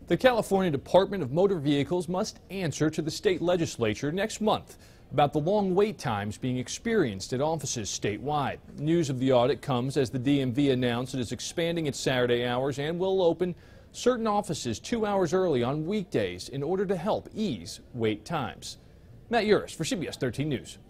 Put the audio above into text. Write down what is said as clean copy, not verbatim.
The California Department of Motor Vehicles must answer to the state legislature next month about the long wait times being experienced at offices statewide. News of the audit comes as the DMV announced it is expanding its Saturday hours and will open certain offices 2 hours early on weekdays in order to help ease wait times. Matt Yurus for CBS 13 News.